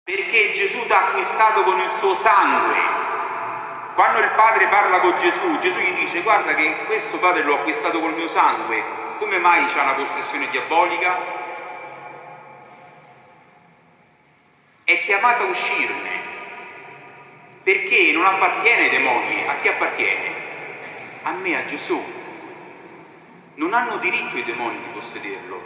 perché Gesù ti ha acquistato con il suo sangue. Quando il Padre parla con Gesù, Gesù gli dice: guarda che questo Padre l'ho acquistato col mio sangue, come mai c'ha una possessione diabolica? È chiamato a uscirne, perché non appartiene ai demoni. A chi appartiene? A me, a Gesù. Non hanno diritto i demoni di possederlo.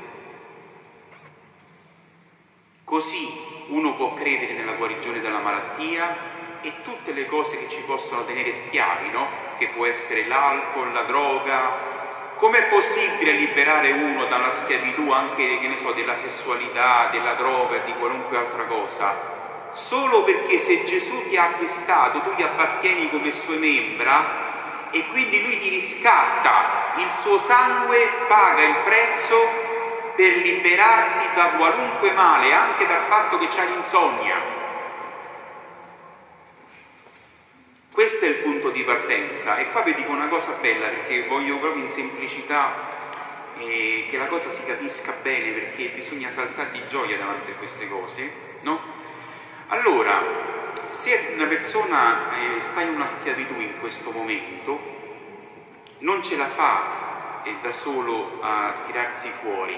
Così uno può credere nella guarigione dalla malattia e tutte le cose che ci possono tenere schiavi, no? Che può essere l'alcol, la droga. Com'è possibile liberare uno dalla schiavitù anche, che ne so, della sessualità, della droga e di qualunque altra cosa? Solo perché se Gesù ti ha acquistato, tu gli appartieni come sue membra e quindi lui ti riscatta, il suo sangue paga il prezzo per liberarti da qualunque male, anche dal fatto che c'hai l'insonnia. Questo è il punto di partenza. E qua vi dico una cosa bella, perché voglio proprio in semplicità che la cosa si capisca bene, perché bisogna saltare di gioia davanti a queste cose, no? Allora, se una persona sta in una schiavitù in questo momento, non ce la fa da solo a tirarsi fuori,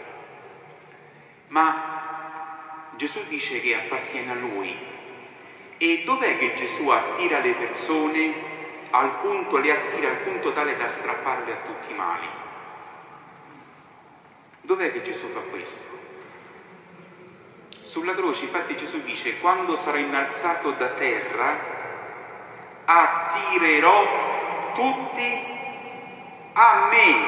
ma Gesù dice che appartiene a Lui. E dov'è che Gesù attira le persone le attira al punto tale da strapparle a tutti i mali? Dov'è che Gesù fa questo? Sulla croce, infatti, Gesù dice: quando sarò innalzato da terra, attirerò tutti a me.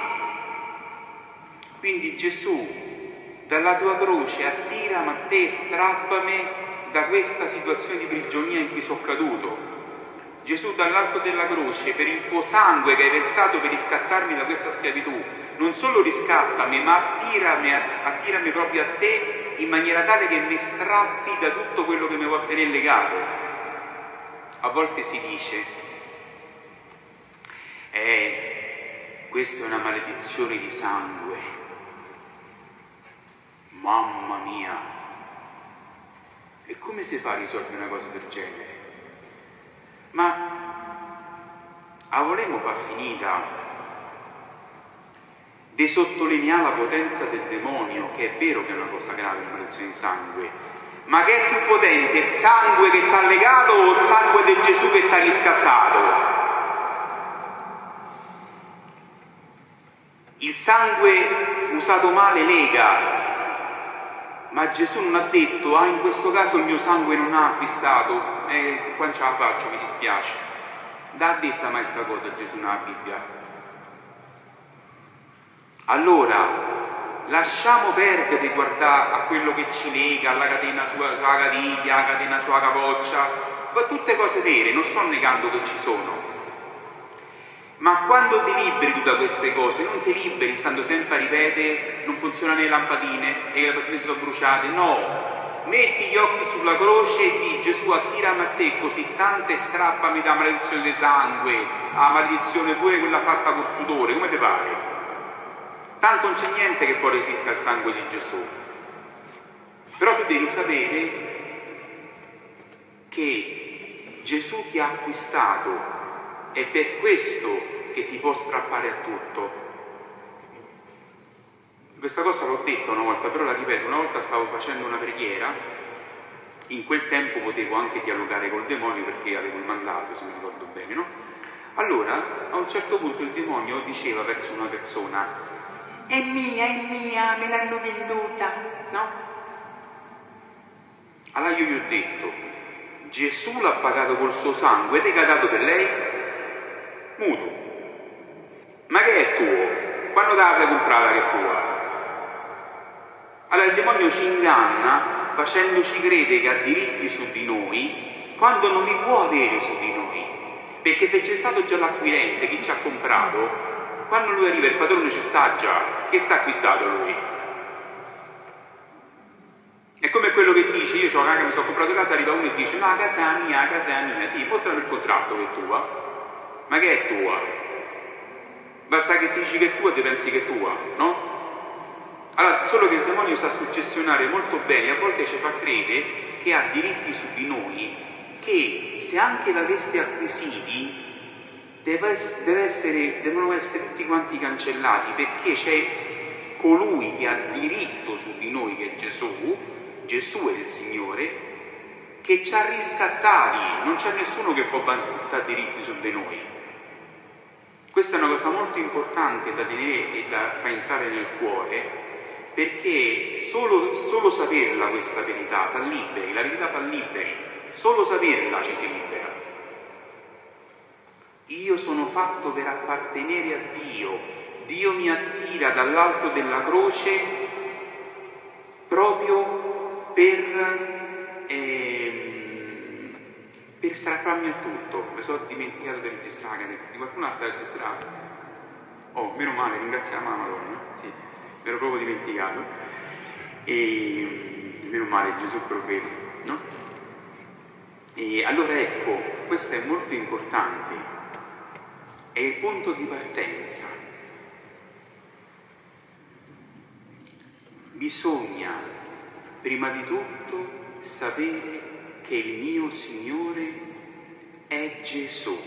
Quindi Gesù, dalla tua croce, attirami a te, strappami da questa situazione di prigionia in cui sono caduto. Gesù, dall'alto della croce, per il tuo sangue che hai versato per riscattarmi da questa schiavitù, non solo riscattami, ma attirami proprio a te, in maniera tale che mi strappi da tutto quello che mi vuol tenere legato. A volte si dice: questa è una maledizione di sangue. Mamma mia! E come si fa a risolvere una cosa del genere? Ma la volemo far finita di sottolineare la potenza del demonio, che è vero che è una cosa grave, una maledizione di sangue, ma che è più potente il sangue che ti ha legato o il sangue di Gesù che ti ha riscattato? Il sangue usato male lega, ma Gesù non ha detto: in questo caso il mio sangue non ha acquistato, qua non ce la faccio, mi dispiace. Da detta mai sta cosa Gesù nella Bibbia? Allora, lasciamo perdere di guardare a quello che ci lega, alla catena sulla caviglia, alla catena sulla capoccia, tutte cose vere, non sto negando che ci sono. Ma quando ti liberi tu da queste cose, non ti liberi stando sempre a ripetere: non funzionano le lampadine e le lampadine sono bruciate. No, metti gli occhi sulla croce e di: Gesù, attirami a te così tanto e strappami da maledizione di sangue, a maledizione pure quella fatta col sudore, come ti pare? Tanto non c'è niente che può resistere al sangue di Gesù. Però tu devi sapere che Gesù ti ha acquistato. È per questo che ti può strappare a tutto. Questa cosa l'ho detta una volta, però la ripeto. Una volta stavo facendo una preghiera, in quel tempo potevo anche dialogare col demonio perché avevo il mandato, se mi ricordo bene, no? Allora, a un certo punto il demonio diceva verso una persona: è mia, me l'hanno venduta, no? Allora io gli ho detto: Gesù l'ha pagato col suo sangue ed è dato per lei? Muto. Ma che è tuo? Quando te la sei comprata che è tua? Allora il demonio ci inganna facendoci credere che ha diritti su di noi quando non li può avere su di noi. Perché se c'è stato già l'acquirente, chi ci ha comprato, quando lui arriva il padrone ci sta già. Che sta acquistato lui? È come quello che dice: io ho una casa, mi sono comprato casa, arriva uno e dice: no, la casa è mia, sì, mostrami il contratto che è tua. Ma che è tua? Basta che ti dici che è tua e ti pensi che è tua, no? Allora, solo che il demonio sa suggestionare molto bene, a volte ci fa credere che ha diritti su di noi, che se anche l'aveste acquisiti, devono essere tutti quanti cancellati, perché c'è colui che ha diritto su di noi, che è Gesù è il Signore, che ci ha riscattati, non c'è nessuno che può buttare diritti su di noi. Questa è una cosa molto importante da tenere e da far entrare nel cuore, perché solo saperla questa verità fa liberi, la verità fa liberi, solo saperla ci si libera. Io sono fatto per appartenere a Dio, Dio mi attira dall'alto della croce proprio per strapparmi a tutto. Mi sono dimenticato di registrare, qualcuno sta registrando? Oh, meno male, ringraziamo la Madonna, sì, mi ero proprio dimenticato. E meno male, Gesù profeta, no? E allora ecco, questo è molto importante, è il punto di partenza. Bisogna prima di tutto sapere che il mio Signore è Gesù.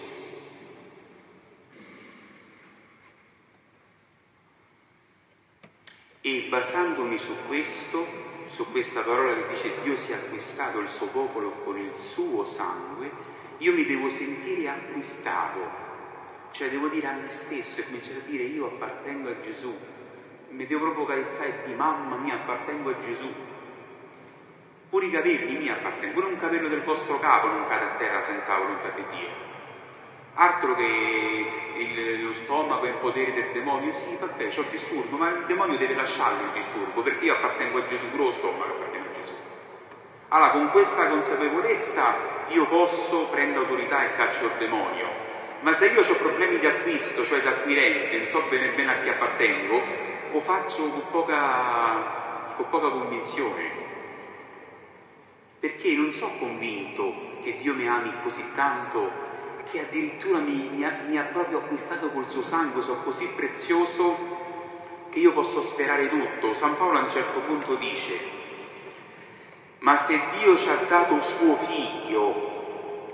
E basandomi su questo, su questa parola che dice Dio si è acquistato il suo popolo con il suo sangue, io mi devo sentire acquistato, cioè devo dire a me stesso e cominciare a dire io appartengo a Gesù, mi devo proprio carezzare di mamma mia, appartengo a Gesù. Pure i capelli mi appartengono, pure un capello del vostro capo non cade a terra senza la volontà di Dio. Altro che lo stomaco e il potere del demonio, sì vabbè c'ho il disturbo, ma il demonio deve lasciarlo il disturbo, perché io appartengo a Gesù, pure lo stomaco appartiene a Gesù. Allora con questa consapevolezza io posso prendere autorità e caccio il demonio, ma se io ho problemi di acquisto, cioè da acquirente, non so bene a chi appartengo, lo faccio con poca convinzione. Perché non sono convinto che Dio mi ami così tanto che addirittura mi ha proprio acquistato col suo sangue, sono così prezioso che io posso sperare tutto. San Paolo a un certo punto dice: ma se Dio ci ha dato suo figlio,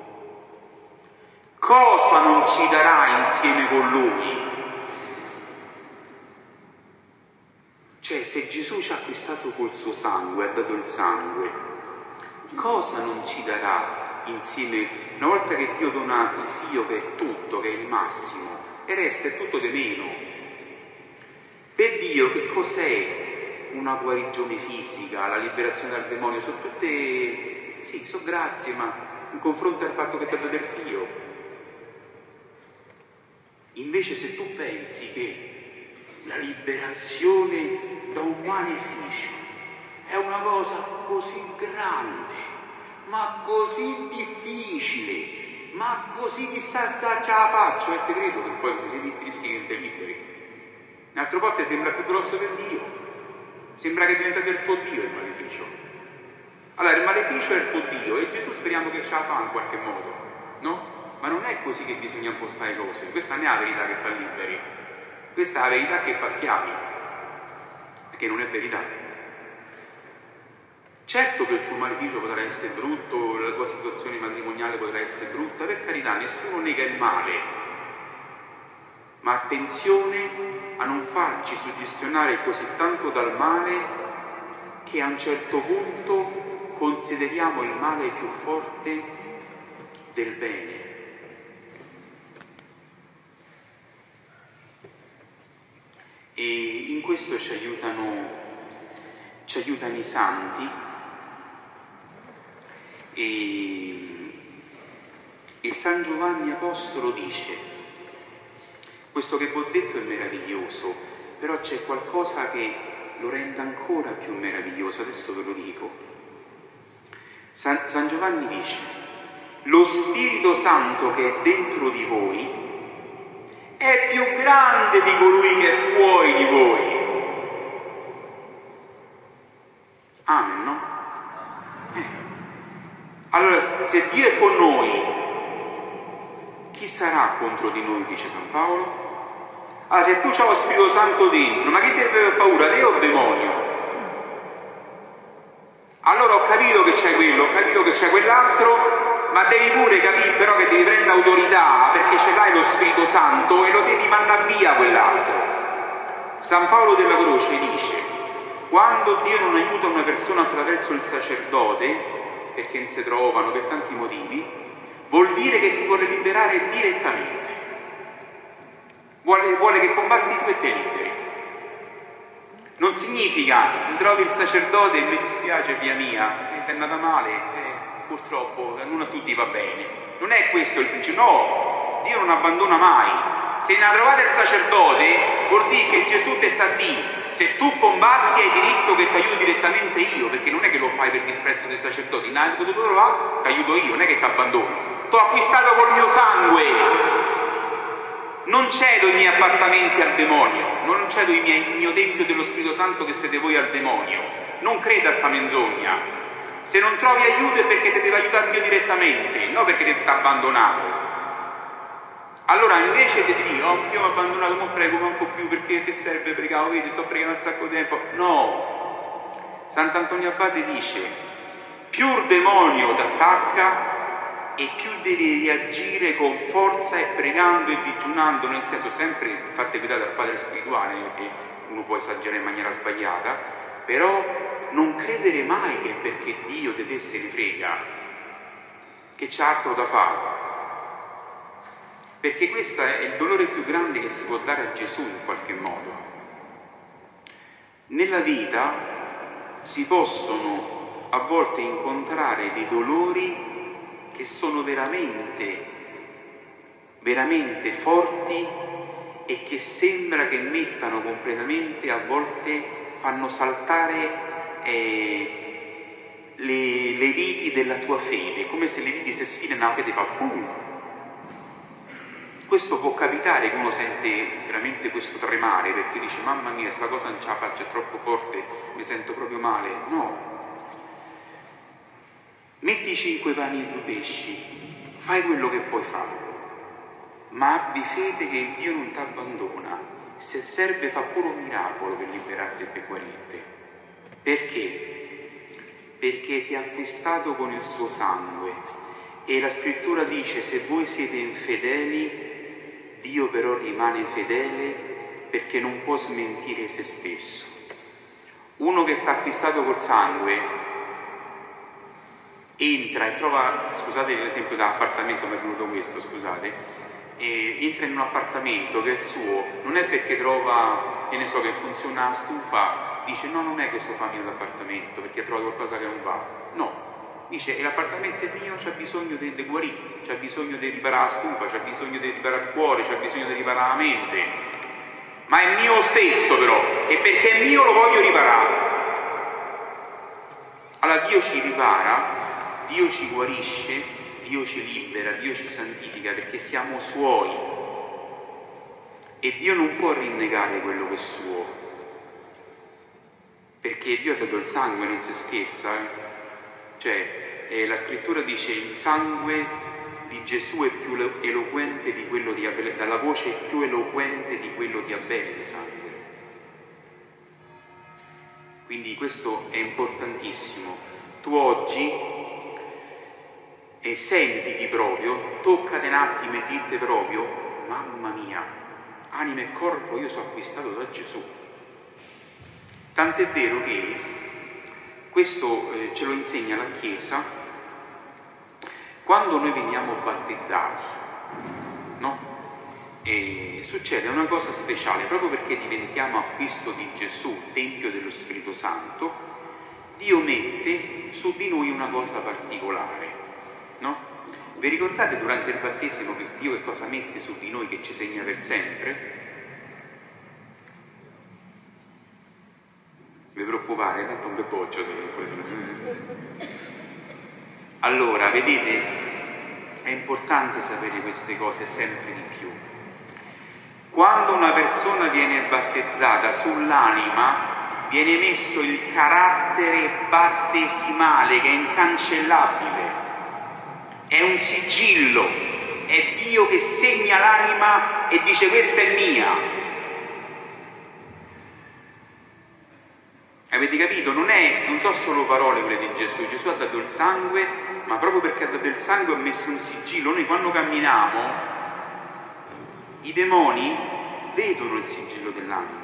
cosa non ci darà insieme con lui? Cioè, se Gesù ci ha acquistato col suo sangue, ha dato il sangue, cosa non ci darà insieme? Una volta che Dio dona il figlio che è tutto, che è il massimo, e resta è tutto di meno. Per Dio che cos'è una guarigione fisica, la liberazione dal demonio? Sono tutte, sì, sono grazie, ma in confronto al fatto che ti ha dato il figlio. Invece se tu pensi che la liberazione da un maleficio è una cosa così grande, ma così difficile, ma così chissà se ce la faccio, e te credo che poi rischi che te liberi. Un'altra volta sembra più grosso per Dio, sembra che diventa del tuo Dio il maleficio. Allora il maleficio è il tuo Dio e Gesù speriamo che ce la fa in qualche modo, no? Ma non è così che bisogna impostare le cose, questa non è la verità che fa liberi, questa è la verità che fa schiavi, perché non è verità. Certo che il tuo maleficio potrà essere brutto, la tua situazione matrimoniale potrà essere brutta, per carità, nessuno nega il male, ma attenzione a non farci suggestionare così tanto dal male che a un certo punto consideriamo il male più forte del bene. E in questo ci aiutano i santi. E San Giovanni Apostolo dice: questo che vi ho detto è meraviglioso, però c'è qualcosa che lo rende ancora più meraviglioso, adesso ve lo dico. San Giovanni dice: lo Spirito Santo che è dentro di voi è più grande di colui che è fuori di voi. Amen, no? Allora, se Dio è con noi, chi sarà contro di noi, dice San Paolo? Ah, se tu c'hai lo Spirito Santo dentro, ma che devi avere paura, te o il demonio? Allora ho capito che c'è quello, ho capito che c'è quell'altro, ma devi pure capire però che devi prendere autorità perché ce l'hai lo Spirito Santo e lo devi mandare via quell'altro. San Paolo della Croce dice: quando Dio non aiuta una persona attraverso il sacerdote, perché non si trovano per tanti motivi, vuol dire che ti vuole liberare direttamente. Vuole che combatti tu e te liberi. Non significa trovi il sacerdote e mi dispiace via mia, è andata male, purtroppo non a tutti va bene. Non è questo il principio, no, Dio non abbandona mai. Se ne trovate il sacerdote, vuol dire che Gesù ti sta a dire: se tu combatti hai diritto che ti aiuto direttamente io, perché non è che lo fai per disprezzo dei sacerdoti, ne hai potuto trovare, ti aiuto io, non è che ti abbandono. Ti ho acquistato col mio sangue. Non cedo i miei appartamenti al demonio, non cedo il mio tempio dello Spirito Santo che siete voi al demonio. Non creda a sta menzogna. Se non trovi aiuto è perché ti deve aiutare Dio direttamente, non perché ti ha abbandonato. Allora invece di dire: oh, Dio mi ha abbandonato, non prego manco più perché che serve pregare, vedi, sto pregando un sacco di tempo. No, Sant'Antonio Abate dice: più il demonio ti attacca e più devi reagire con forza e pregando e digiunando, nel senso, sempre fate pietà al padre spirituale, perché uno può esagerare in maniera sbagliata, però non credere mai che perché Dio di te se ne frega, che c'è altro da fare, perché questo è il dolore più grande che si può dare a Gesù in qualche modo. Nella vita si possono a volte incontrare dei dolori che sono veramente, veramente forti e che sembra che mettano completamente, a volte fanno saltare le viti della tua fede, come se le viti si sfilano, la fede fa boom. Questo può capitare che uno sente veramente questo tremare perché dice: mamma mia, sta cosa non ce la faccio, è troppo forte, mi sento proprio male. No. Metti 5 pani e 2 pesci, fai quello che puoi fare, ma abbi fede che Dio non ti abbandona. Se serve fa pure un miracolo per liberarti e per guarirti. Perché? Perché ti ha acquistato con il suo sangue e la scrittura dice: se voi siete infedeli, Dio però rimane fedele perché non può smentire se stesso. Uno che ti ha acquistato col sangue entra e trova, scusate l'esempio dell'appartamento, mi è venuto questo, scusate, entra in un appartamento che è suo, non è perché trova, che ne so, che funziona la stufa, dice: no, non è che sto facendo l'appartamento perché ha trovato qualcosa che non va, no, dice: l'appartamento è mio, c'ha bisogno di guarire, c'ha bisogno di riparare la stufa, c'ha bisogno di riparare il cuore, c'ha bisogno di riparare la mente, ma è mio stesso però, e perché è mio lo voglio riparare. Allora Dio ci ripara, Dio ci guarisce, Dio ci libera, Dio ci santifica perché siamo Suoi e Dio non può rinnegare quello che è suo, perché Dio ha dato il sangue, non si scherza, Cioè, la scrittura dice: il sangue di Gesù è più eloquente di quello di Abele, dalla voce è più eloquente di quello di Abele, sangue. Quindi questo è importantissimo. Tu oggi sentiti proprio, toccate un attimo e dite proprio: mamma mia, anima e corpo io sono acquistato da Gesù. Tant'è vero che questo ce lo insegna la Chiesa quando noi veniamo battezzati, no? E succede una cosa speciale, proprio perché diventiamo acquisto di Gesù, Tempio dello Spirito Santo, Dio mette su di noi una cosa particolare, no? Vi ricordate durante il battesimo che Dio che cosa mette su di noi che ci segna per sempre? Vi preoccupate, tanto un bel boccio. Allora, vedete, è importante sapere queste cose sempre di più. Quando una persona viene battezzata, sull'anima viene messo il carattere battesimale che è incancellabile, è un sigillo, è Dio che segna l'anima e dice: questa è mia. Avete capito? Non sono solo parole quelle di Gesù. Gesù ha dato il sangue, ma proprio perché ha dato il sangue ha messo un sigillo. Noi quando camminiamo, i demoni vedono il sigillo dell'anima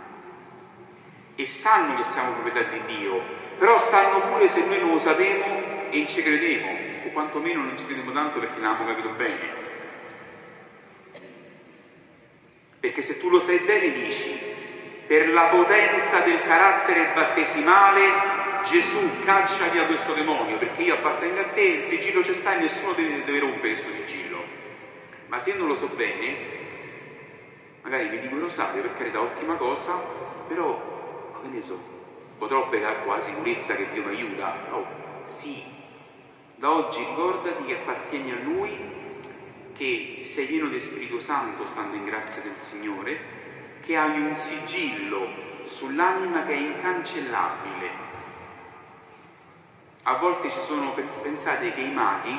e sanno che siamo proprietà di Dio, però sanno pure se noi non lo sapemo e ci credemo, o quantomeno non ci crediamo tanto perché non abbiamo capito bene. Perché se tu lo sai bene dici, per la potenza del carattere battesimale Gesù caccia via questo demonio, perché io appartengo a te, il sigillo c'è sta e nessuno deve rompere questo sigillo. Ma se io non lo so bene, magari mi dico il rosario, per carità, ottima cosa, però, che ne so, potrò pregare con la sicurezza che Dio mi aiuta? No, sì. Da oggi ricordati che appartieni a Lui, che sei pieno di Spirito Santo stando in grazia del Signore, che hai un sigillo sull'anima che è incancellabile. A volte pensate che i maghi,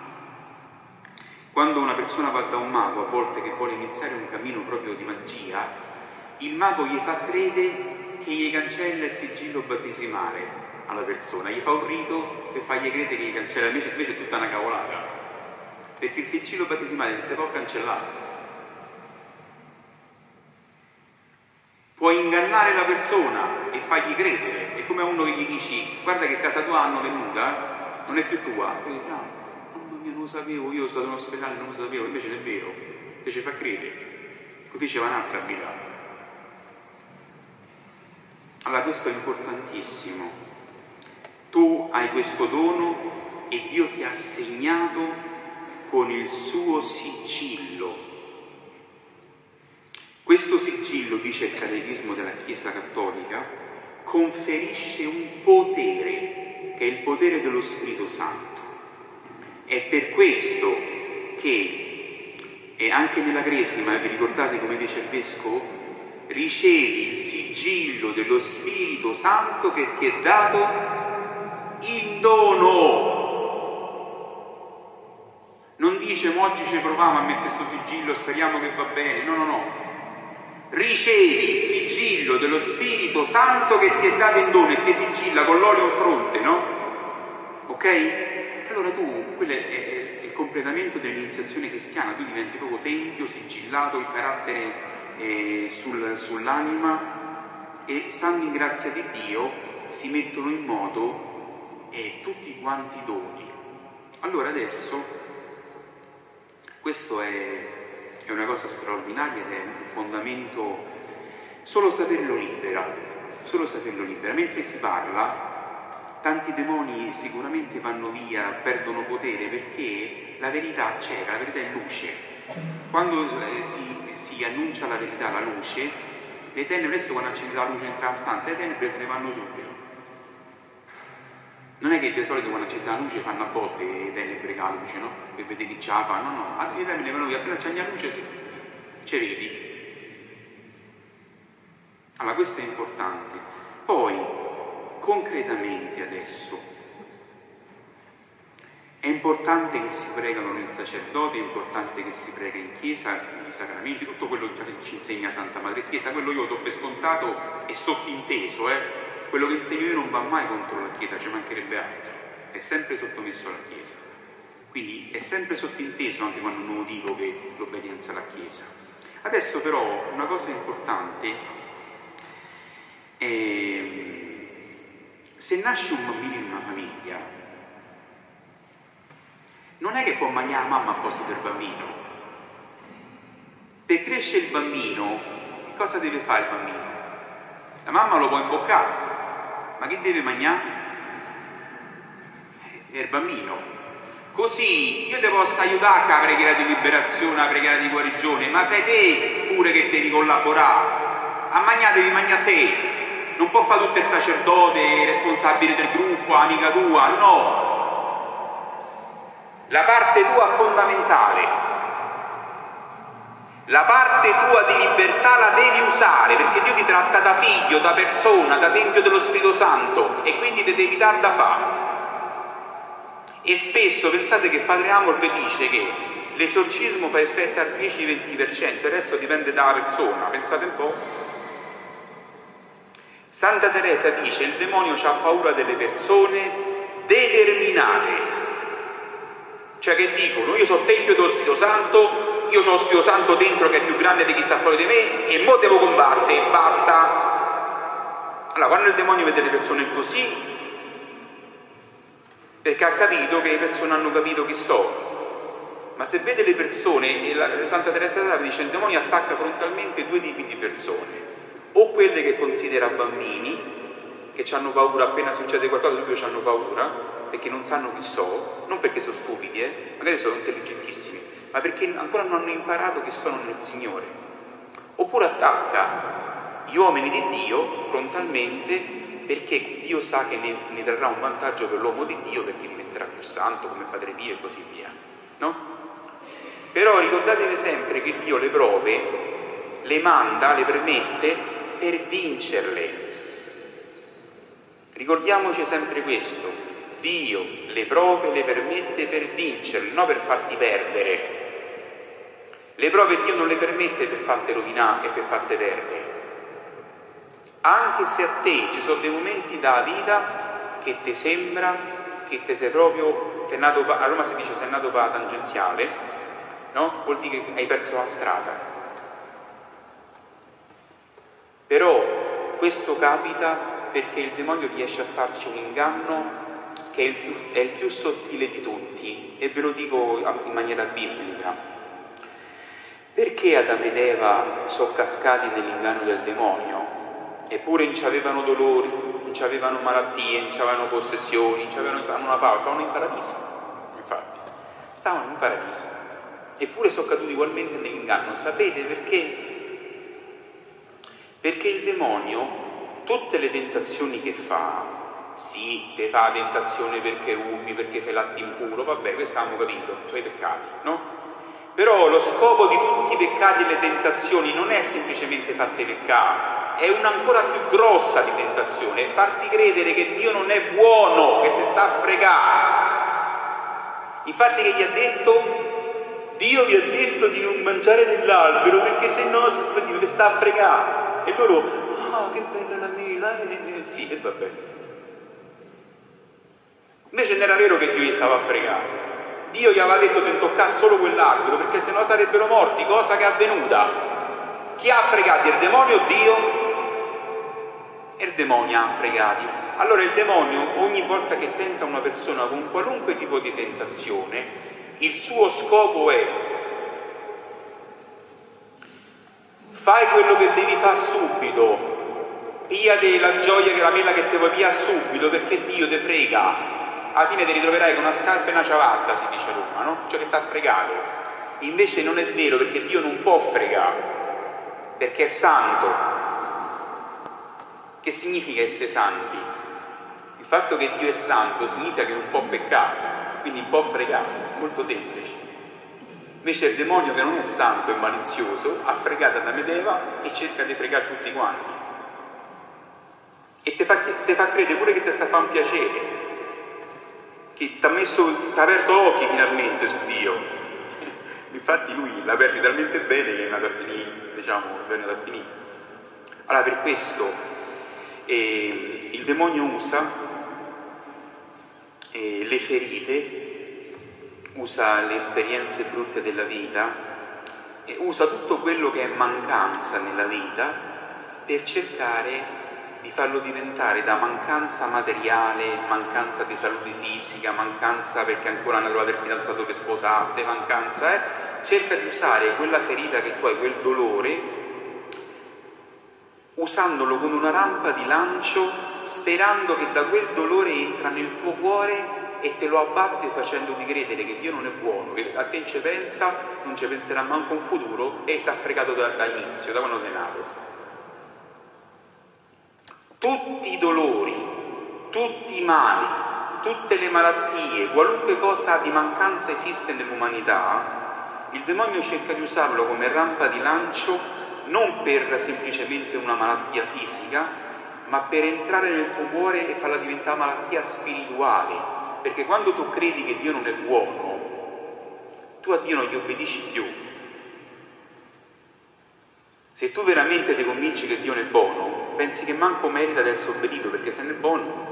quando una persona va da un mago, a volte che vuole iniziare un cammino proprio di magia, il mago gli fa credere che gli cancella il sigillo battesimale alla persona, gli fa un rito per fargli credere che gli cancella, invece è tutta una cavolata, perché il sigillo battesimale non si può cancellare. Puoi ingannare la persona e fargli credere. È come a uno che gli dici guarda che casa tua hanno venuta, non è più tua. E dici, mamma mia, non lo sapevo, io sono stato in ospedale, non lo sapevo, invece non è vero, te ci fa credere. Così c'è un'altra abilità. Allora questo è importantissimo. Tu hai questo dono e Dio ti ha segnato con il suo sigillo. Questo sigillo, dice il Catechismo della Chiesa Cattolica, conferisce un potere, che è il potere dello Spirito Santo. È per questo che, e anche nella Cresima, vi ricordate come dice il Vescovo, ricevi il sigillo dello Spirito Santo che ti è dato in dono. Non dice, ma oggi ci proviamo a mettere questo sigillo, speriamo che va bene. No. Ricevi il sigillo dello Spirito Santo che ti è dato in dono e ti sigilla con l'olio in fronte, no? Ok? Allora quello è il completamento dell'iniziazione cristiana, tu diventi proprio tempio, sigillato, il carattere sull'anima, e stando in grazia di Dio si mettono in moto tutti quanti i doni. Allora adesso, questo è una cosa straordinaria ed è un fondamento, solo saperlo libera. Mentre si parla, tanti demoni sicuramente vanno via, perdono potere, perché la verità c'è, la verità è luce. Quando si annuncia la verità, la luce, le tenebre, adesso quando accende la luce entra la stanza, le tenebre se ne vanno subito. Non è che di solito quando accende la luce fanno a botte le tenebre calmici, no? Per vedere chi ce la fa, no, altri termini vanno via, appena accendi la luce ci vedi. Allora questo è importante. Poi, concretamente adesso, è importante che si pregano nel sacerdote, è importante che si prega in chiesa, i sacramenti, tutto quello che ci insegna Santa Madre Chiesa, quello io lo do per scontato e sottinteso, Quello che insegno io non va mai contro la Chiesa, ci mancherebbe altro, è sempre sottomesso alla Chiesa. Quindi è sempre sottinteso anche quando non dico che l'obbedienza alla Chiesa. Adesso però una cosa importante è, se nasce un bambino in una famiglia, non è che può mangiare la mamma apposta per il bambino. Per crescere il bambino, che cosa deve fare il bambino? La mamma lo può imboccare, ma che deve mangiare? È il bambino. Così io ti posso aiutare a preghiera di liberazione, a preghiera di guarigione, ma sei te pure che devi collaborare. A mangiare devi mangiare te. Non può fare tutto il sacerdote, responsabile del gruppo, amica tua, no. La parte tua fondamentale. La parte tua di libertà la devi usare, perché Dio ti tratta da figlio, da persona, da tempio dello Spirito Santo, e quindi ti devi dare da fare. E spesso pensate che Padre Amor vi dice che l'esorcismo fa effetto al 10-20%, il resto dipende dalla persona, pensate un po'. Santa Teresa dice: il demonio ha paura delle persone determinate, cioè che dicono: io sono tempio dello Spirito Santo, io ho lo Spirito Santo dentro che è più grande di chi sta fuori di me e mo devo combattere, basta. Allora, quando il demonio vede le persone così, perché ha capito che le persone hanno capito chi sono. Ma se vede le persone, e Santa Teresa d'Avila dice: il demonio attacca frontalmente due tipi di persone, o quelle che considera bambini, che hanno paura appena succede qualcosa, subito hanno paura, perché non sanno chi sono, non perché sono stupidi, magari sono intelligentissimi, ma perché ancora non hanno imparato che sono nel Signore. Oppure attacca gli uomini di Dio frontalmente, perché Dio sa che ne trarrà un vantaggio per l'uomo di Dio, perché diventerà più santo come Padre Pio e così via, no? Però ricordatevi sempre che Dio le prove le manda, le permette per vincerle. Ricordiamoci sempre questo: Dio le prove le permette per vincerle, non per farti perdere. Le prove Dio non le permette per farti rovinare e per farti perdere. Anche se a te ci sono dei momenti della vita che ti sembra che te sei proprio, a Roma si dice sei nato per la tangenziale, no? Vuol dire che hai perso la strada. Però questo capita perché il demonio riesce a farci un inganno che è il più sottile di tutti, e ve lo dico in maniera biblica. Perché Adamo ed Eva sono cascati nell'inganno del demonio? Eppure non c'avevano dolori, non c'avevano malattie, non c'avevano possessioni, stavano una favola, stavano in paradiso, infatti, stavano in paradiso. Eppure sono caduti ugualmente nell'inganno. Sapete perché? Perché il demonio, tutte le tentazioni che fa, sì, te fa la tentazione perché rubi, perché fai l'atto impuro, vabbè, questo abbiamo capito, sono i peccati, no? Però lo scopo di tutti i peccati e le tentazioni non è semplicemente farti peccare, è una ancora più grossa di tentazione, è farti credere che Dio non è buono, che ti sta a fregare. Infatti che gli ha detto? Dio vi ha detto di non mangiare dell'albero perché se no vi sta a fregare. E loro, che bella la mela, sì, e vabbè. Invece non era vero che Dio gli stava a fregare. Dio gli aveva detto di non toccare solo quell'albero perché sennò sarebbero morti, cosa che è avvenuta. Chi ha fregato, il demonio o Dio? E il demonio ha fregati. Allora il demonio, ogni volta che tenta una persona con qualunque tipo di tentazione, il suo scopo è: fai quello che devi fare subito, pigliati la gioia, che la mela che te vuoi via subito, perché Dio te frega. Alla fine ti ritroverai con una scarpa e una ciabatta, si dice a Roma, no? Cioè che ti ha fregato. Invece non è vero, perché Dio non può fregare, perché è santo. Che significa essere santi? Il fatto che Dio è santo significa che non può peccare, quindi può fregare, molto semplice. Invece il demonio, che non è santo e malizioso, ha fregato Adamo ed Eva e cerca di fregare tutti quanti. E ti fa credere pure che ti sta a fare un piacere, che ti ha aperto occhi finalmente su Dio. Infatti lui l'ha aperto talmente bene che è andato a finire, è andato a finire. Allora per questo il demonio usa le ferite, usa le esperienze brutte della vita, e usa tutto quello che è mancanza nella vita per cercare di farlo diventare da mancanza materiale, mancanza di salute fisica, mancanza perché ancora non hai trovato il fidanzato per sposarti, cerca di usare quella ferita che tu hai, quel dolore, usandolo come una rampa di lancio, sperando che da quel dolore entra nel tuo cuore e te lo abbatte, facendoti credere che Dio non è buono, che a te non ci pensa, non ci penserà manco in futuro, e ti ha fregato da inizio, da quando sei nato. Tutti i dolori, tutti i mali, tutte le malattie, qualunque cosa di mancanza esiste nell'umanità, il demonio cerca di usarlo come rampa di lancio, non per semplicemente una malattia fisica, ma per entrare nel tuo cuore e farla diventare malattia spirituale. Perché quando tu credi che Dio non è buono, tu a Dio non gli obbedisci più. Se tu veramente ti convinci che Dio non è buono, pensi che manco merita di essere obbedito, perché se non è buono,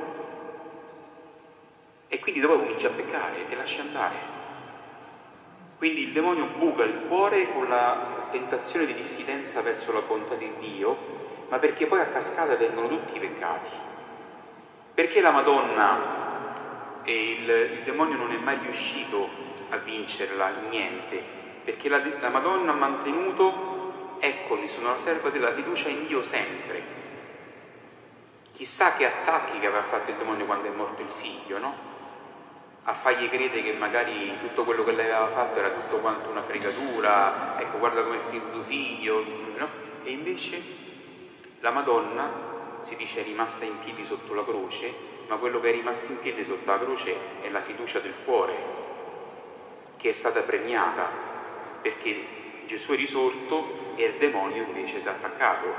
e quindi dopo cominci a peccare e ti lasci andare. Quindi il demonio buca il cuore con la tentazione di diffidenza verso la bontà di Dio, ma perché poi a cascata vengono tutti i peccati. Perché la Madonna e il demonio non è mai riuscito a vincerla in niente? Perché la Madonna ha mantenuto, eccoli, sono la serva della fiducia in Dio sempre. Chissà che attacchi che aveva fatto il demonio quando è morto il figlio, no? A fargli credere che magari tutto quello che lei aveva fatto era tutto quanto una fregatura, ecco, guarda come è finito tuo figlio, no? E invece la Madonna, si dice, è rimasta in piedi sotto la croce, ma quello che è rimasto in piedi sotto la croce è la fiducia del cuore, che è stata premiata, perché Gesù è risorto e il demonio invece si è attaccato.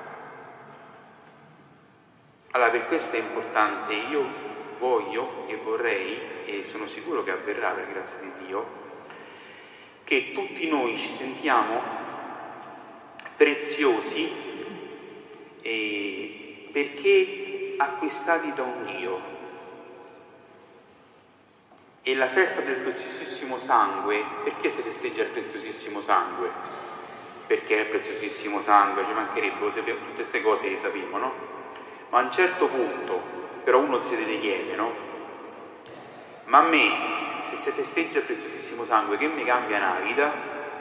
Allora, per questo è importante, io voglio e vorrei, e sono sicuro che avverrà per grazia di Dio, che tutti noi ci sentiamo preziosi perché acquistati da un Dio. E la festa del preziosissimo sangue, perché si festeggia il preziosissimo sangue? Perché è il preziosissimo sangue, ci mancherebbe, tutte queste cose le sappiamo, no? Ma a un certo punto però uno si deve chiedere, no? Ma a me, se si festeggia il preziosissimo sangue, che mi cambia la vita?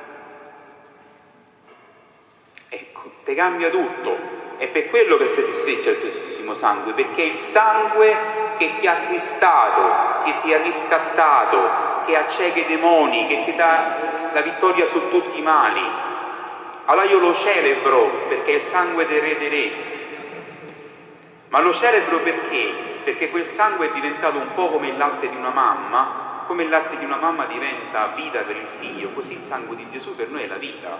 Ecco, ti cambia tutto. È per quello che si festeggia il preziosissimo sangue, perché è il sangue che ti ha acquistato, che ti ha riscattato, che acceca i demoni, che ti dà la vittoria su tutti i mali. Allora io lo celebro, perché è il sangue del Re dei Re. Ma lo celebro perché? Perché quel sangue è diventato un po' come il latte di una mamma, come il latte di una mamma diventa vita per il figlio, così il sangue di Gesù per noi è la vita.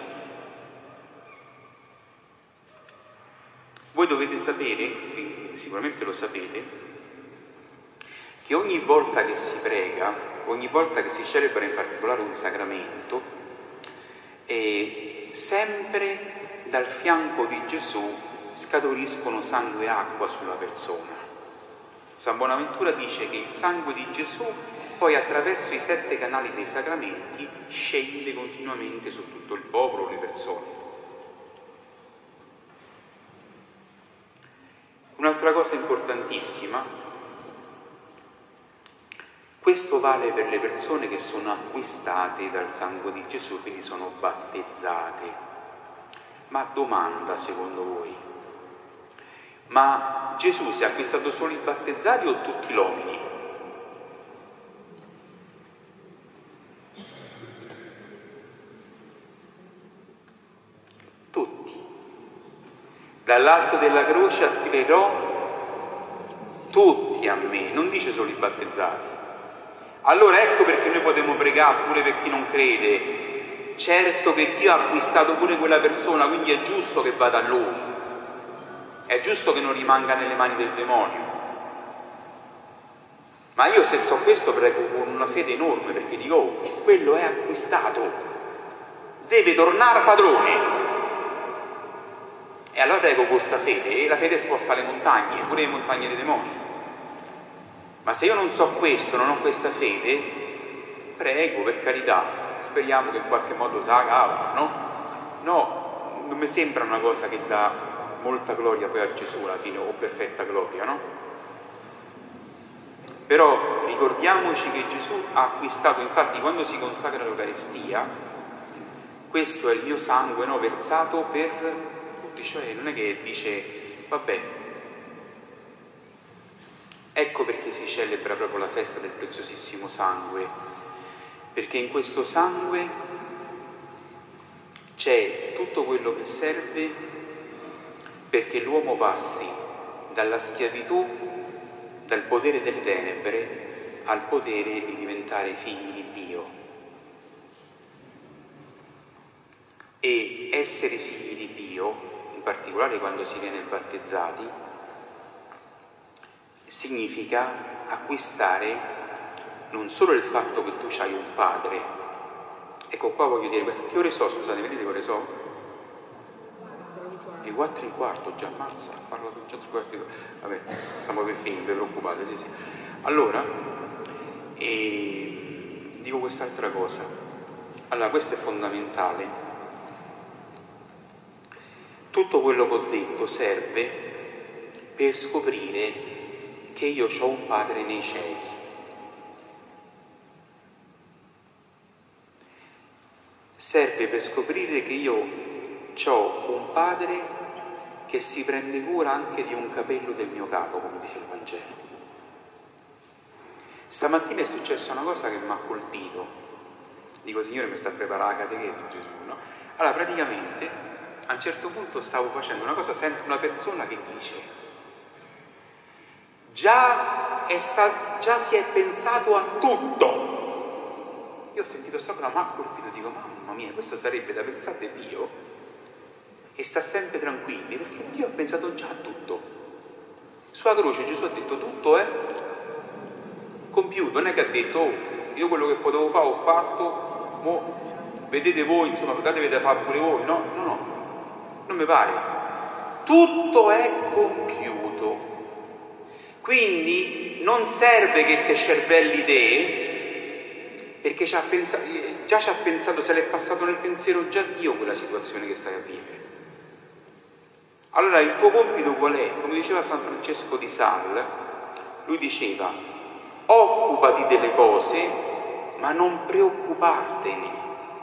Voi dovete sapere, sicuramente lo sapete, che ogni volta che si prega, ogni volta che si celebra in particolare un sacramento, sempre dal fianco di Gesù scaturiscono sangue e acqua sulla persona. San Bonaventura dice che il sangue di Gesù poi attraverso i 7 canali dei sacramenti scende continuamente su tutto il popolo, le persone. Un'altra cosa importantissima, questo vale per le persone che sono acquistate dal sangue di Gesù, quindi sono battezzate. Ma domanda, secondo voi, ma Gesù si è acquistato solo i battezzati o tutti gli uomini? Tutti. Dall'alto della croce attirerò tutti a me, non dice solo i battezzati. Allora ecco perché noi potremo pregare pure per chi non crede. Certo che Dio ha acquistato pure quella persona, quindi è giusto che vada a Lui. È giusto che non rimanga nelle mani del demonio. Ma io se so questo prego con una fede enorme, perché dico, quello è acquistato, deve tornare padrone. E allora prego con questa fede, e la fede sposta le montagne, pure le montagne dei demoni. Ma se io non so questo, non ho questa fede, prego, per carità, speriamo che in qualche modo sa cava, no? No, non mi sembra una cosa che dà molta gloria poi a Gesù alla fine, o perfetta gloria, no? Però ricordiamoci che Gesù ha acquistato, infatti quando si consacra l'Eucaristia, questo è il mio sangue, no, versato per tutti, cioè non è che dice, vabbè, ecco perché si celebra proprio la festa del preziosissimo sangue, perché in questo sangue c'è tutto quello che serve perché l'uomo passi dalla schiavitù, dal potere delle tenebre, al potere di diventare figli di Dio. E essere figli di Dio, in particolare quando si viene battezzati, significa acquistare non solo il fatto che tu hai un padre. Ecco qua voglio dire, che ore so, scusate, vedete che ore so? 4 e un quarto, già ammazza, parlo già 3 quarti. Vabbè, stiamo per finire, non vi preoccupate, sì. Allora, dico quest'altra cosa. Allora, questo è fondamentale. Tutto quello che ho detto serve per scoprire che io ho un Padre nei cieli. Serve per scoprire che io ho un Padre che si prende cura anche di un capello del mio capo, come dice il Vangelo. Stamattina è successa una cosa che mi ha colpito. Dico, Signore, mi sta a preparare la catechesi, Gesù, no? Allora, praticamente, a un certo punto stavo facendo una cosa, sento una persona che dice: già si è pensato a tutto. Io ho sentito questa cosa, mi ha colpito, dico, mamma mia, questo sarebbe da pensare a Dio, e sta sempre tranquilli, perché Dio ha pensato già a tutto. Sulla croce Gesù ha detto tutto è compiuto, non è che ha detto io quello che potevo fare ho fatto, vedete voi, insomma, dovete fare pure voi, no, non mi pare. Tutto è compiuto. Quindi non serve che te cervelli te, perché già ci ha pensato, se l'è passato nel pensiero già Dio quella situazione che stai a vivere. Allora il tuo compito qual è? Come diceva San Francesco di Sales, lui diceva: occupati delle cose, ma non preoccupartene.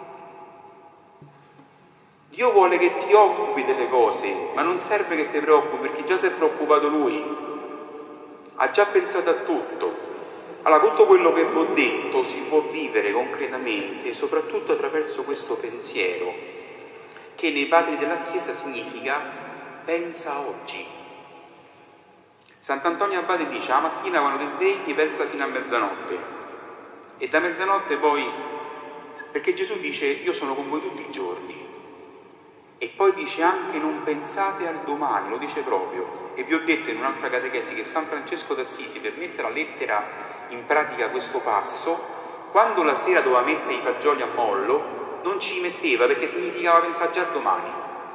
Dio vuole che ti occupi delle cose, ma non serve che ti preoccupi, perché già si è preoccupato Lui, ha già pensato a tutto. Allora, tutto quello che vi ho detto si può vivere concretamente, soprattutto attraverso questo pensiero, che nei padri della Chiesa significa pensa oggi. Sant'Antonio Abate dice: la mattina quando ti svegli pensa fino a mezzanotte, e da mezzanotte poi, perché Gesù dice io sono con voi tutti i giorni, e poi dice anche non pensate al domani, lo dice proprio. E vi ho detto in un'altra catechesi che San Francesco d'Assisi, per mettere la lettera in pratica questo passo, quando la sera doveva mettere i fagioli a mollo non ci metteva, perché significava pensare già al domani.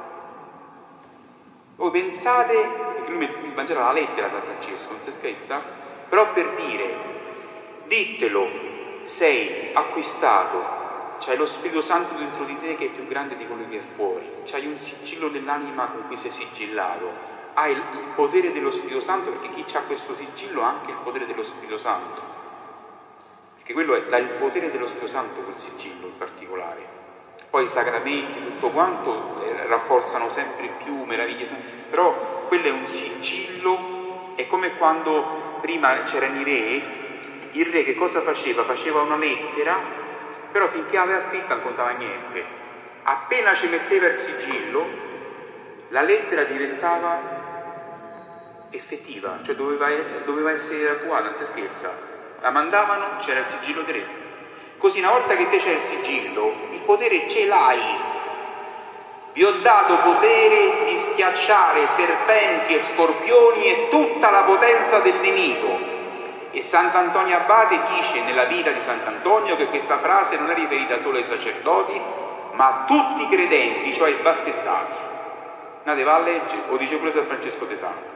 Voi pensate, il Vangelo la lettera San Francesco, non si scherza, però per dire, dittelo, sei acquistato, c'hai lo Spirito Santo dentro di te che è più grande di quello che è fuori, c'hai un sigillo dell'anima con cui sei sigillato, hai il potere dello Spirito Santo, perché chi ha questo sigillo ha anche il potere dello Spirito Santo, perché quello dà il potere dello Spirito Santo, quel sigillo in particolare. Poi i sacramenti, tutto quanto, rafforzano sempre più, meraviglie, però quello è un sigillo. È come quando prima c'erano i re, il re che cosa faceva? Faceva una lettera, però finché aveva scritta non contava niente. Appena ci metteva il sigillo, la lettera diventava effettiva, cioè doveva essere attuata, non si scherza. La mandavano, c'era il sigillo del re. Così una volta che te c'è il sigillo, il potere ce l'hai. Vi ho dato potere di schiacciare serpenti e scorpioni e tutta la potenza del nemico. E Sant'Antonio Abate dice nella vita di Sant'Antonio che questa frase non è riferita solo ai sacerdoti, ma a tutti i credenti, cioè i battezzati. Andate va a leggere, lo dice pure San Francesco de Sales.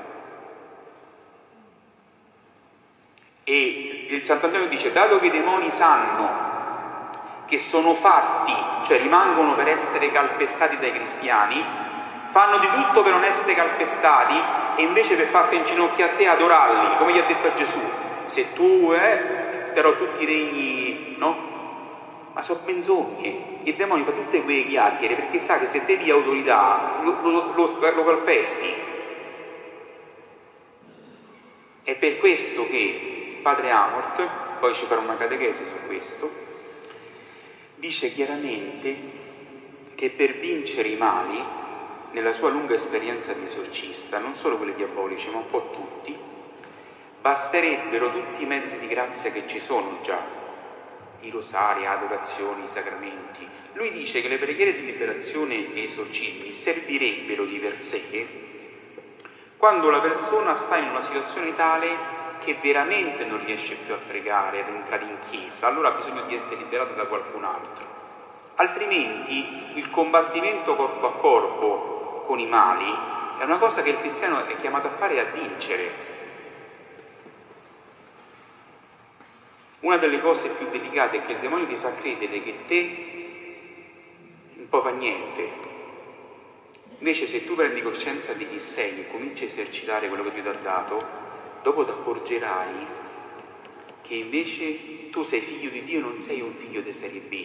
E il Sant'Antonio dice: dato che i demoni sanno che sono fatti, cioè rimangono per essere calpestati dai cristiani, fanno di tutto per non essere calpestati e invece per farti inginocchiare a te, adorarli, come gli ha detto a Gesù: se tu ti darò tutti i regni, no? Ma sono menzogne. Il demonio fa tutte quelle chiacchiere perché sa che se te di autorità lo calpesti. È per questo che Padre Amort, poi ci farà una catechesi su questo, dice chiaramente che per vincere i mali, nella sua lunga esperienza di esorcista, non solo quelli diabolici ma un po' tutti, basterebbero tutti i mezzi di grazia che ci sono già, i rosari, adorazioni, i sacramenti. Lui dice che le preghiere di liberazione e esorcismi servirebbero di per sé quando la persona sta in una situazione tale che veramente non riesce più a pregare, ad entrare in chiesa, allora ha bisogno di essere liberato da qualcun altro. Altrimenti il combattimento corpo a corpo con i mali è una cosa che il cristiano è chiamato a fare e a vincere. Una delle cose più delicate è che il demonio ti fa credere che te un po' fa niente. Invece se tu prendi coscienza di chi sei e cominci a esercitare quello che Dio ti ha dato, dopo ti accorgerai che invece tu sei figlio di Dio, non sei un figlio di serie B.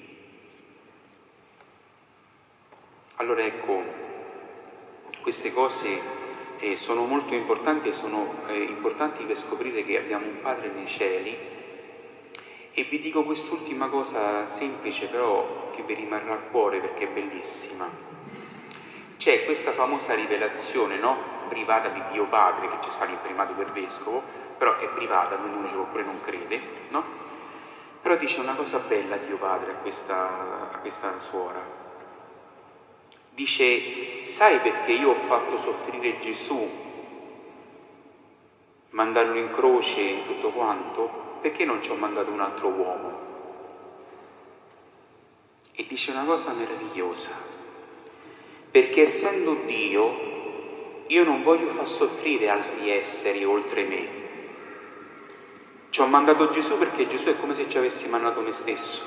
Allora ecco, queste cose sono molto importanti e sono importanti per scoprire che abbiamo un Padre nei cieli. E vi dico quest'ultima cosa semplice, però che vi rimarrà a cuore perché è bellissima. C'è questa famosa rivelazione, no? Privata di Dio Padre, che c'è stato imprimato per vescovo, però è privata, quindi uno ci può pure non crede, no? Però dice una cosa bella Dio Padre a questa suora. Dice, sai perché io ho fatto soffrire Gesù, mandarlo in croce e tutto quanto? Perché non ci ho mandato un altro uomo? E dice una cosa meravigliosa. Perché essendo Dio, io non voglio far soffrire altri esseri oltre me. Ci ho mandato Gesù perché Gesù è come se ci avessi mandato me stesso.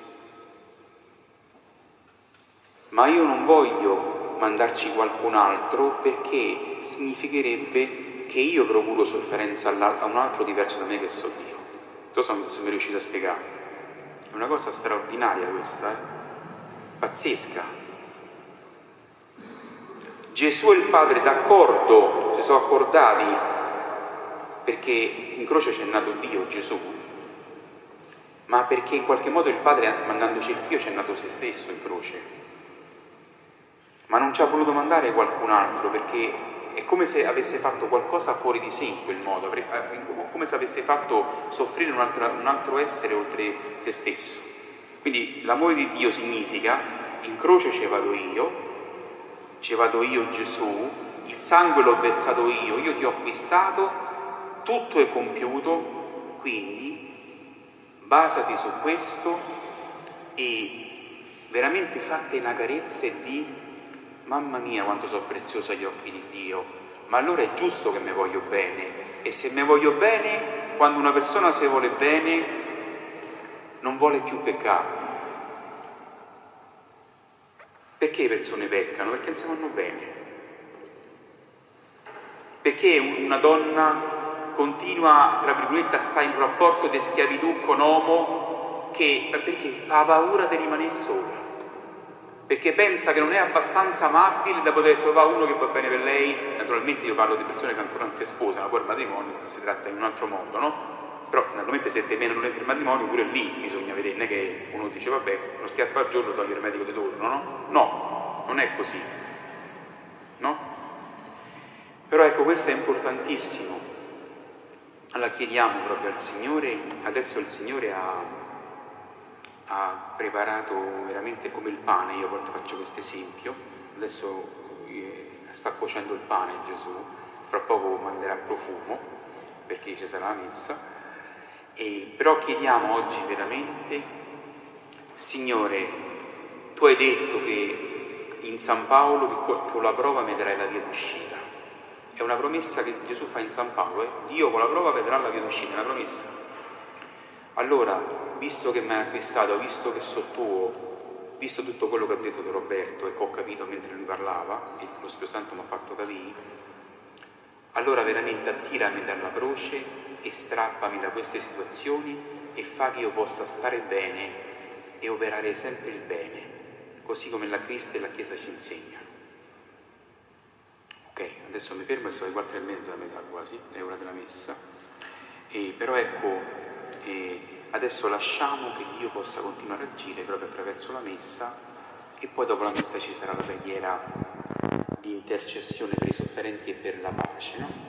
Ma io non voglio mandarci qualcun altro perché significherebbe che io procuro sofferenza a un altro diverso da me che so Dio. Non so se mi riuscite a spiegare. È una cosa straordinaria questa, pazzesca. Gesù e il Padre d'accordo, si sono accordati, perché in croce c'è nato Dio, Gesù, ma perché in qualche modo il Padre, mandandoci il Figlio, c'è nato se stesso in croce. Ma non ci ha voluto mandare qualcun altro, perché è come se avesse fatto qualcosa fuori di sé in quel modo, come se avesse fatto soffrire un altro essere oltre se stesso. Quindi l'amore di Dio significa, in croce ci vado io Gesù, il sangue l'ho versato io ti ho acquistato, tutto è compiuto, quindi basati su questo e veramente fatti una carezza e di mamma mia quanto sono prezioso agli occhi di Dio, ma allora è giusto che mi voglio bene, e se mi voglio bene, quando una persona si vuole bene non vuole più peccare. Perché le persone peccano? Perché non si vanno bene. Perché una donna continua, tra virgolette, a stare in un rapporto di schiavitù con un uomo perché ha paura di rimanere sola. Perché pensa che non è abbastanza amabile da poter trovare uno che va bene per lei. Naturalmente io parlo di persone che ancora non si sposano, poi il matrimonio si tratta in un altro modo, no? Però naturalmente se te meno non entra il matrimonio, pure lì bisogna vedere, non è che uno dice vabbè, uno schiaffo al giorno toglie il medico di torno, no? No, non è così, no? Però ecco, questo è importantissimo. Allora chiediamo proprio al Signore, adesso il Signore ha preparato veramente come il pane, io faccio questo esempio, adesso sta cuocendo il pane Gesù, fra poco manderà profumo, perché ci sarà la messa. Però chiediamo oggi veramente, Signore, tu hai detto che in San Paolo che con la prova mi darai la via d'uscita. È una promessa che Gesù fa in San Paolo, Dio con la prova vedrà la via d'uscita, è una promessa. Allora, visto che mi hai acquistato, visto che so tuo, visto tutto quello che ha detto Don Roberto e che ho capito mentre lui parlava, e lo Spirito Santo mi ha fatto capire, allora veramente attirami dalla croce e strappami da queste situazioni e fa che io possa stare bene e operare sempre il bene, così come la Cristo e la Chiesa ci insegnano. Ok, adesso mi fermo e sono le 4:30, mi sa quasi, è ora della messa. Però ecco, adesso lasciamo che Dio possa continuare a agire proprio attraverso la messa, e poi dopo la messa ci sarà la preghiera di intercessione per i sofferenti e per la pace, no?